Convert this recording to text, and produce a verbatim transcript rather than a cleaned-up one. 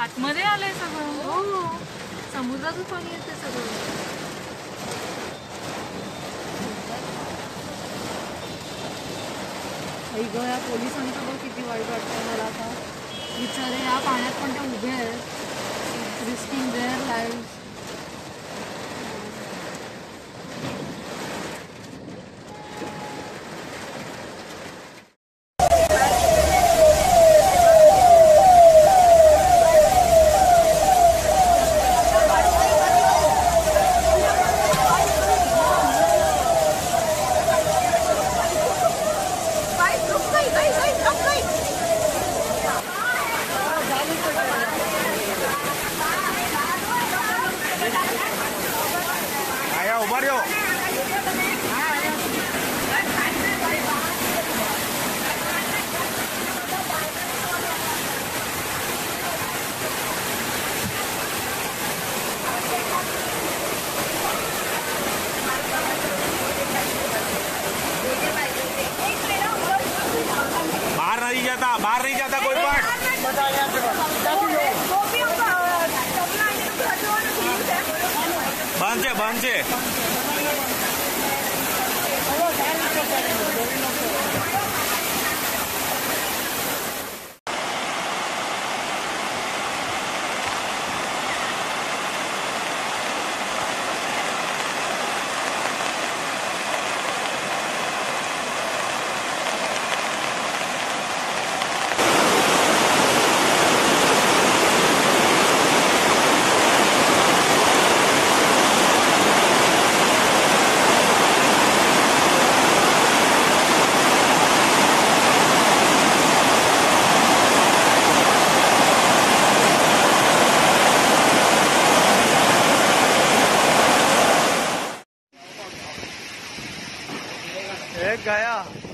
आतमध्ये आलंय सगळं. हो, समुद्रातून पाणी येते सगळं. आई ग, या पोलिसांचं बघ किती वाईट वाटतंय मला आता. बिचारे या पाण्यात पण त्या उभे आहेत, रिस्किंग देअर लाईव्ह. आया उभा रहो. बाहर नहीं जाता, बाहर नहीं जाता कोई पार्ट. बंद છે બંધ છે. एक गया.